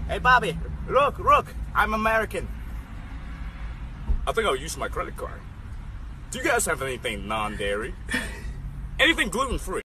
Hey, Bobby, look, I'm American. I think I'll use my credit card. Do you guys have anything non-dairy? Anything gluten-free?